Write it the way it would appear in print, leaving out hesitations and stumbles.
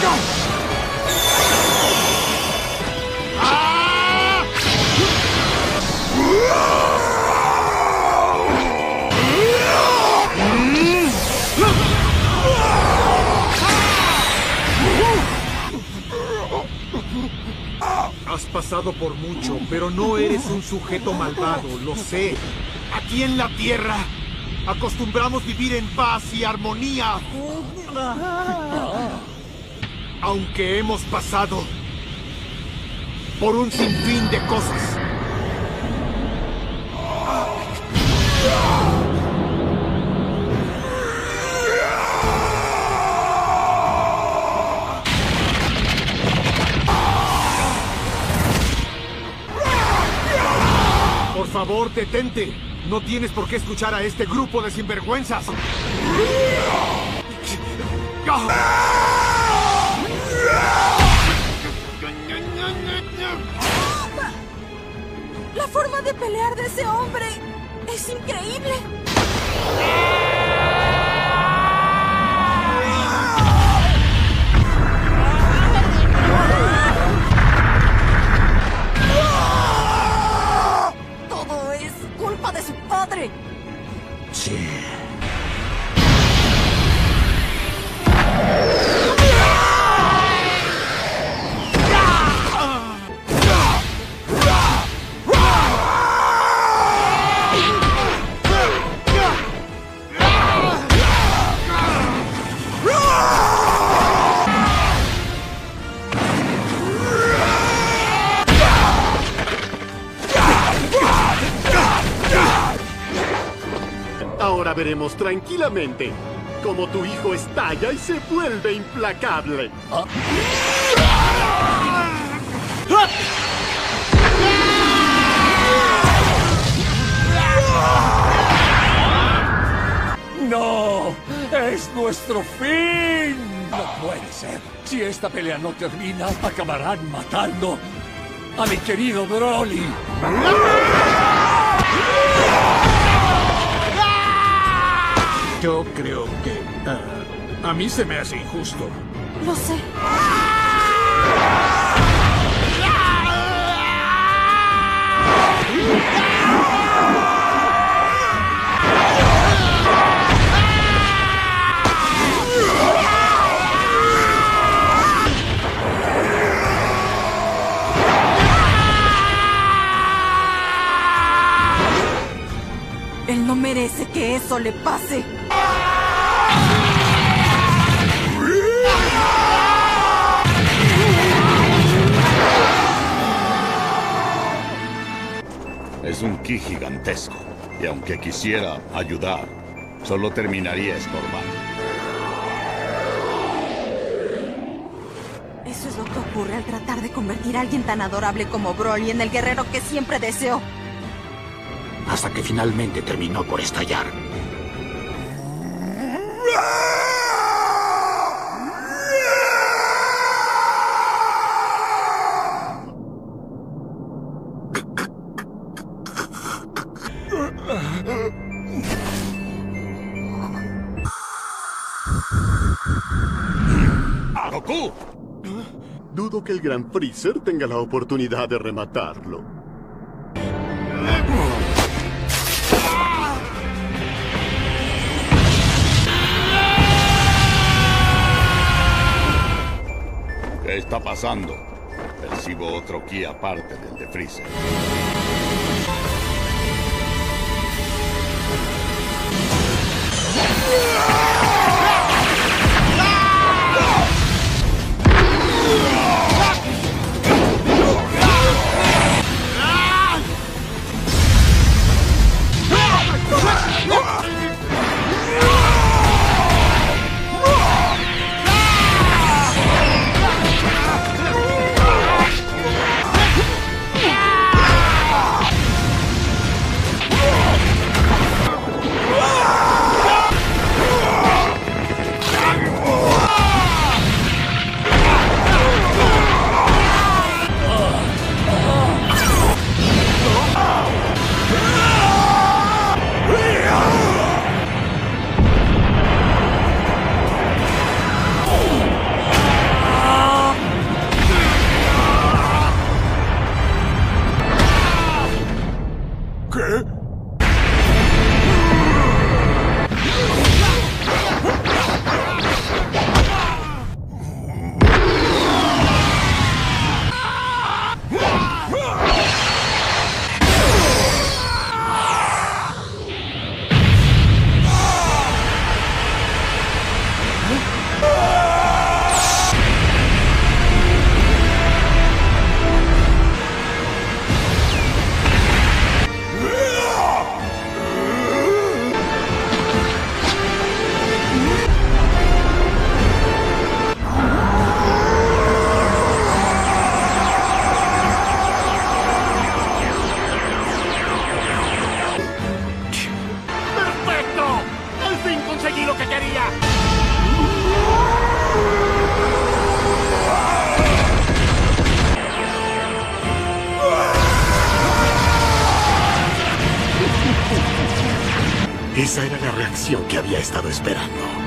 Has pasado por mucho, pero no eres un sujeto malvado, lo sé. Aquí en la Tierra acostumbramos vivir en paz y armonía. Aunque hemos pasado por un sinfín de cosas. Por favor, detente. No tienes por qué escuchar a este grupo de sinvergüenzas. La forma de pelear de ese hombre es increíble. Todo es culpa de su padre. Sí. Ahora veremos tranquilamente cómo tu hijo estalla y se vuelve implacable. ¡No! ¡Es nuestro fin! No puede ser. Si esta pelea no termina, acabarán matando a mi querido Broly. Yo creo que a mí se me hace injusto. Lo sé. Él no merece que eso le pase. Es un ki gigantesco, y aunque quisiera ayudar, solo terminaría estorbando. Eso es lo que ocurre al tratar de convertir a alguien tan adorable como Broly en el guerrero que siempre deseó. Hasta que finalmente terminó por estallar. ¡Goku! Dudo que el Gran Freezer tenga la oportunidad de rematarlo. ¿Qué está pasando? Percibo otro ki aparte del de Freezer. lección que había estado esperando.